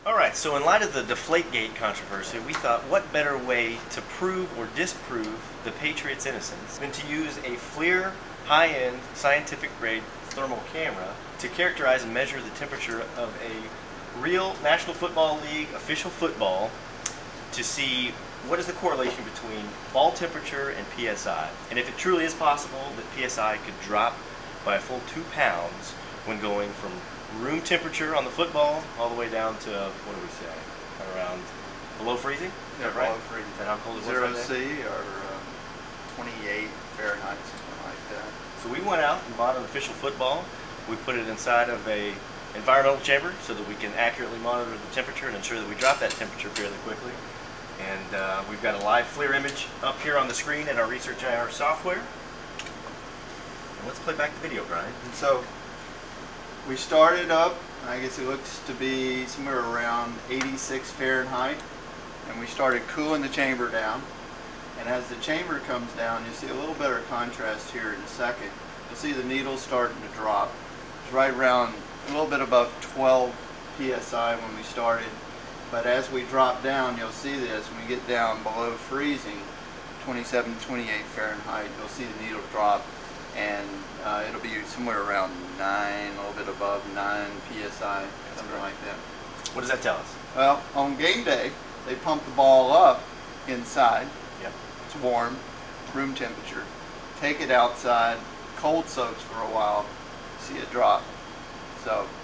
Alright, so in light of the Deflategate controversy, we thought what better way to prove or disprove the Patriots' innocence than to use a FLIR high-end scientific grade thermal camera to characterize and measure the temperature of a real National Football League official football to see what is the correlation between ball temperature and PSI. And if it truly is possible that PSI could drop by a full 2 pounds when going from room temperature on the football all the way down to, what do we say, around below freezing? Yeah, right? below freezing. And how cold it was 0 that C day? or 28 Fahrenheit, something like that. So we went out and bought an official football. We put it inside of a environmental chamber so that we can accurately monitor the temperature and ensure that we drop that temperature fairly quickly. And we've got a live FLIR image up here on the screen in our Research IR software. And let's play back the video, Brian. And so we started up, I guess it looks to be somewhere around 86 Fahrenheit, and we started cooling the chamber down. And as the chamber comes down, you'll see a little better contrast here in a second. You'll see the needles starting to drop. It's right around a little bit above 12 PSI when we started. But as we drop down, you'll see this, when we get down below freezing, 27, 28 Fahrenheit, you'll see the needle drop, and it'll be somewhere around 9, a little bit above 9 PSI, something like that. What does that tell us? Well, on game day, they pump the ball up inside. Yep. It's warm, room temperature. Take it outside, cold soaks for a while, see it drop. So